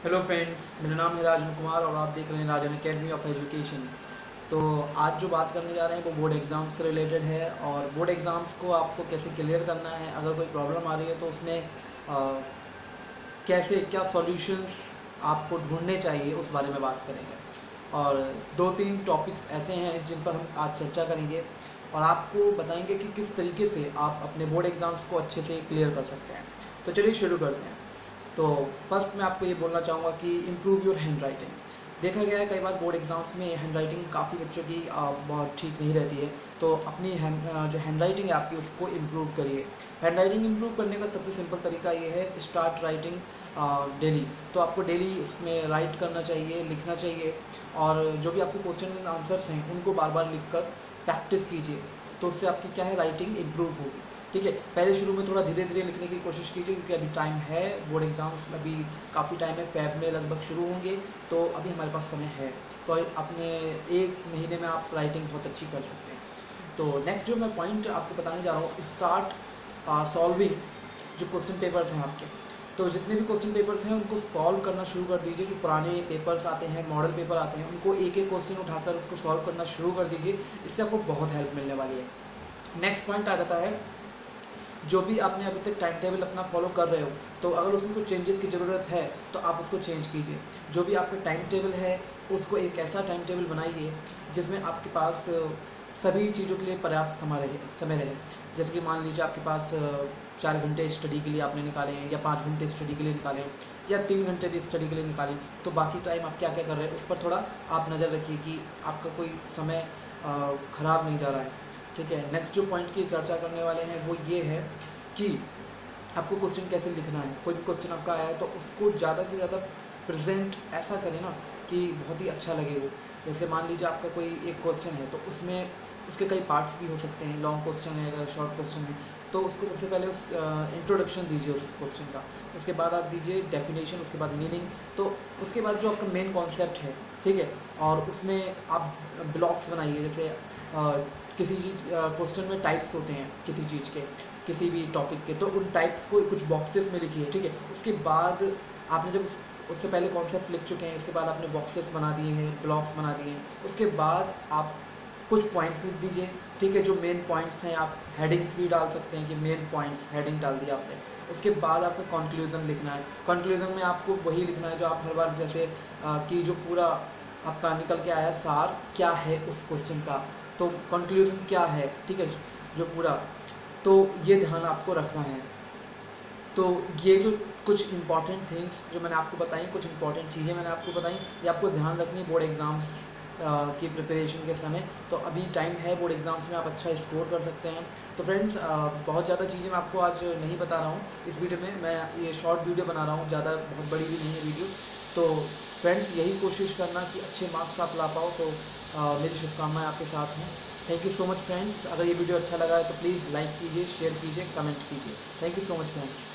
Hello friends, मेरा नाम है राजन कुमार और आप देख रहे हैं राजन एकेडमी ऑफ एजुकेशन। तो आज जो बात करने जा रहे हैं वो बोर्ड एग्ज़ाम से रिलेटेड है और बोर्ड एग्ज़ाम्स को आपको कैसे क्लियर करना है। अगर कोई प्रॉब्लम आ रही है तो उसमें कैसे क्या सॉल्यूशंस आपको ढूंढने चाहिए उस बारे में बात करेंगे। और दो तीन टॉपिक्स ऐसे हैं जिन पर हम आज चर्चा करेंगे और आपको बताएंगे कि किस तरीके से आप अपने बोर्ड एग्ज़ाम्स को अच्छे से क्लियर कर सकते हैं। तो चलिए शुरू करते हैं। तो फर्स्ट मैं आपको ये बोलना चाहूँगा कि इम्प्रूव योर हैंड राइटिंग। देखा गया है कई बार बोर्ड एग्ज़ाम्स में हैंड राइटिंग काफ़ी बच्चों की बहुत ठीक नहीं रहती है। तो अपनी जो हैंड राइटिंग है आपकी उसको इम्प्रूव करिए। हैंड राइटिंग इम्प्रूव करने का सबसे सिंपल तरीका ये है, स्टार्ट राइटिंग डेली। तो आपको डेली इसमें राइट करना चाहिए, लिखना चाहिए और जो भी आपके क्वेश्चन एंड आंसर्स हैं उनको बार बार लिख कर प्रैक्टिस कीजिए। तो उससे आपकी क्या है, राइटिंग इम्प्रूव होगी। ठीक है, पहले शुरू में थोड़ा धीरे धीरे लिखने की कोशिश कीजिए क्योंकि अभी टाइम है, बोर्ड एग्ज़ाम्स में अभी काफ़ी टाइम है, फेब में लगभग शुरू होंगे। तो अभी हमारे पास समय है, तो अपने एक महीने में आप राइटिंग बहुत अच्छी कर सकते हैं। तो नेक्स्ट जो मैं पॉइंट आपको बताने जा रहा हूँ, स्टार्ट सॉल्विंग जो क्वेश्चन पेपर्स हैं आपके। तो जितने भी क्वेश्चन पेपर्स हैं उनको सॉल्व करना शुरू कर दीजिए। जो पुराने पेपर्स आते हैं, मॉडल पेपर आते हैं, उनको एक एक क्वेश्चन उठाकर उसको सॉल्व करना शुरू कर दीजिए। इससे आपको बहुत हेल्प मिलने वाली है। नेक्स्ट पॉइंट आ जाता है, जो भी आपने अभी तक टाइम टेबल अपना फॉलो कर रहे हो, तो अगर उसमें कुछ चेंजेस की ज़रूरत है तो आप उसको चेंज कीजिए। जो भी आपका टाइम टेबल है उसको एक ऐसा टाइम टेबल बनाइए जिसमें आपके पास सभी चीज़ों के लिए पर्याप्त समय रहे। जैसे कि मान लीजिए आपके पास 4 घंटे स्टडी के लिए आपने निकाले हैं या 5 घंटे स्टडी के लिए निकाले हैं या 3 घंटे भी स्टडी के लिए निकालें। तो बाकी टाइम आप क्या क्या कर रहे हैं उस पर थोड़ा आप नज़र रखिए कि आपका कोई समय ख़राब नहीं जा रहा है। ठीक है, नेक्स्ट जो पॉइंट की चर्चा करने वाले हैं वो ये है कि आपको क्वेश्चन कैसे लिखना है। कोई भी क्वेश्चन आपका आया है तो उसको ज़्यादा से ज़्यादा प्रेजेंट ऐसा करें ना कि बहुत ही अच्छा लगे वो। जैसे मान लीजिए आपका कोई एक क्वेश्चन है तो उसमें उसके कई पार्ट्स भी हो सकते हैं, लॉन्ग क्वेश्चन है अगर शॉर्ट क्वेश्चन है तो उसको सबसे पहले उस इंट्रोडक्शन दीजिए उस क्वेश्चन का, उसके बाद आप दीजिए डेफिनेशन, उसके बाद मीनिंग, तो उसके बाद जो आपका मेन कॉन्सेप्ट है, ठीक है, और उसमें आप ब्लॉक्स बनाइए। जैसे किसी चीज़ क्वेश्चन में टाइप्स होते हैं किसी चीज़ के, किसी भी टॉपिक के, तो उन टाइप्स को कुछ बॉक्सेस में लिखिए। ठीक है, उसके बाद आपने जब उससे पहले कॉन्सेप्ट लिख चुके हैं, उसके बाद आपने बॉक्सेस बना दिए हैं, ब्लॉक्स बना दिए हैं, उसके बाद आप कुछ पॉइंट्स लिख दीजिए। ठीक है, जो मेन पॉइंट्स हैं आप हेडिंग्स भी डाल सकते हैं कि मेन पॉइंट्स, हेडिंग डाल दिया आपने। उसके बाद आपको कंक्लूज़न लिखना है। कंक्लूज़न में आपको वही लिखना है जो आप हर बार, जैसे कि जो पूरा आपका निकल के आया सार क्या है उस क्वेश्चन का, तो कंक्लूज़न क्या है, ठीक है, जो पूरा, तो ये ध्यान आपको रखना है। तो ये जो कुछ इंपॉर्टेंट थिंग्स जो मैंने आपको बताई, कुछ इंपॉर्टेंट चीज़ें मैंने आपको बताई, ये आपको ध्यान रखनी है बोर्ड एग्ज़ाम्स की प्रिपरेशन के समय। तो अभी टाइम है, बोर्ड एग्ज़ाम्स में आप अच्छा स्कोर कर सकते हैं। तो फ्रेंड्स, बहुत ज़्यादा चीज़ें मैं आपको आज नहीं बता रहा हूँ इस वीडियो में। मैं ये शॉर्ट वीडियो बना रहा हूँ, ज़्यादा बहुत बड़ी भी नहीं है वीडियो। तो फ्रेंड्स, यही कोशिश करना कि अच्छे मार्क्स आप ला पाओ। तो मेरी शुभकामनाएं आपके साथ हैं। Thank you so much friends. अगर ये वीडियो अच्छा लगा है तो प्लीज़ लाइक कीजिए, शेयर कीजिए, कमेंट कीजिए। Thank you so much friends.